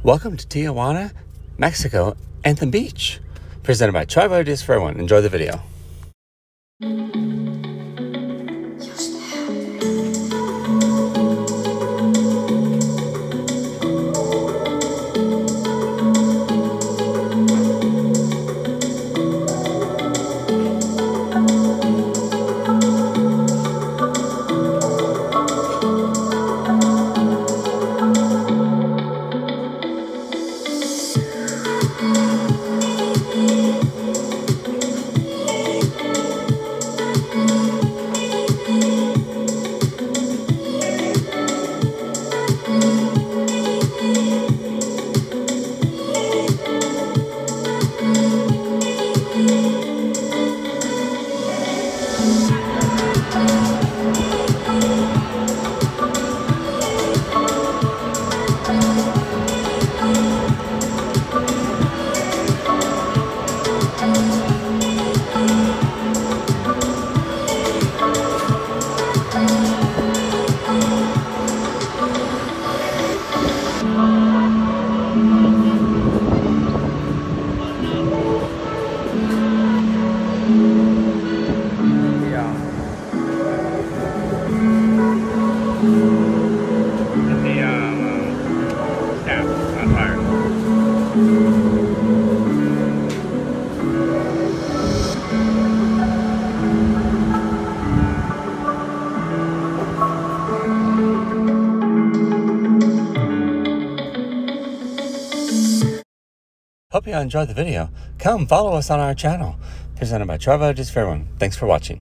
Welcome to Tijuana, Mexico, Anthem Beach. Presented by Travel Ideas for Everyone. Enjoy the video. Hope you enjoyed the video. Come follow us on our channel. Presented by Travel Ideas for Everyone. Thanks for watching.